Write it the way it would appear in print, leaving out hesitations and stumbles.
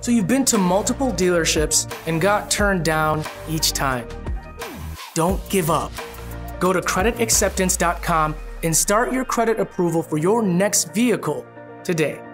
So you've been to multiple dealerships and got turned down each time. Don't give up. Go to creditacceptance.com and start your credit approval for your next vehicle today.